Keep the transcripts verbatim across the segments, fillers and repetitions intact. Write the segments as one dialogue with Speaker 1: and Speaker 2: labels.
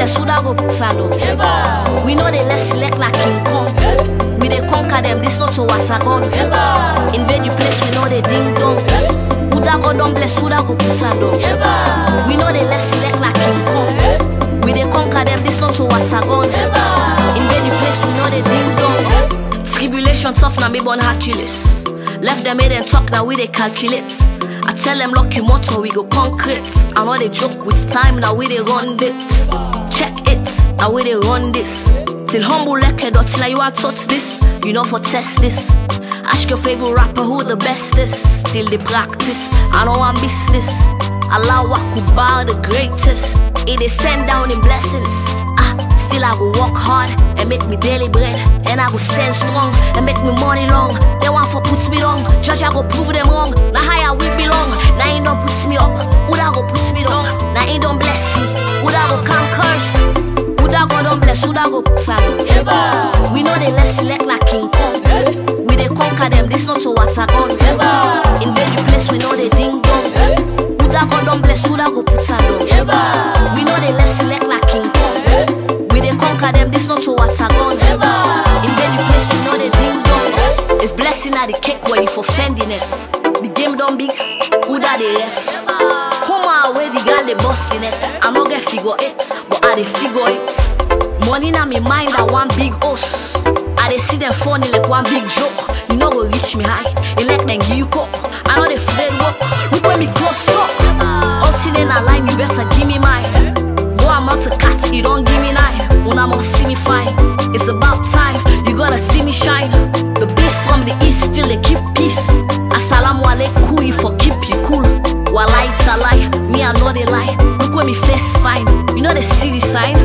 Speaker 1: bless, who da go put on them. We know they less select like King Kong. We they conquer them, this not to what I gone. Invade your place, we know they ding dong. Who da go don't bless, who da go put on them. We know they less select like King Kong. We they conquer them, this not to what I gone. Invade your place, we know they ding dong. Tribulation tough, now me born Hercules. Left them made and talk, now we they calculate. I tell them lucky motto, we go concrete. I know they joke with time, now we they run it. Check it, now we they run this. Till humble like a dot, now you want touch this. You know for test this. Ask your favorite rapper who the best is. Still they practice, I know I'm business. Allah Akbar the greatest. It is sent down in blessings. Ah, still I go work hard and make me daily bread. And I go stand strong and make me money long. They want for put me down, judge I go prove them wrong. Now higher we belong. Now ain't don't put me up, who da go put me down? Now ain't don't bless me, who da go come cursed? Who da go don't bless, who da go put on them? We know they less select like King Kong. We they conquer them, this not to what I gone. Invade your place, we know they ding dong. Who da go don't bless, who da go put on them? We know they less select like King Kong. We they conquer them, this not to what I gone. Invade your place, we know they ding dong. If blessing are the cake where you for fending it, the game don't big, who da they ref? Come on, where the girl they busting it. I no get figure eight, but I they figure it. Money na me mind that one big house. I they see them funny like one big joke. You know go reach me high, it like them give you coke. I know they afraid walk, look when me close up. Until in a line, you better give me mine. Though I'm not a cat, you don't give me nine. When I must see me fine, it's about time, you gotta see me shine. The beast from the east still they keep peace. Assalamu alaikum, you for keep you cool. While it's a lie, me I know they lie. Look when me face fine, you know they see the sign.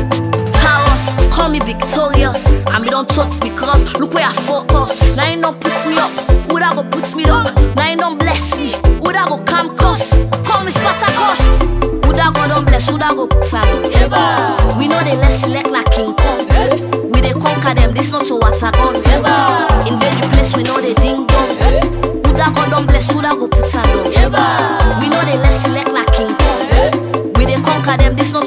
Speaker 1: Talos, call me victorious. And me don't touch me cross, look where I focus. Now you don't put me up, who da go put me down? Now you don't bless me, who da go come cuss? Call me Spartacus. Who da go don't bless, who da go put on them? We know they less select like King Kong. We they conquer them, this not to what I gone. Invade your place, we know they ding dong. Who da go don't bless, who da go put on them? We know they less select like King Kong. We they conquer them, this not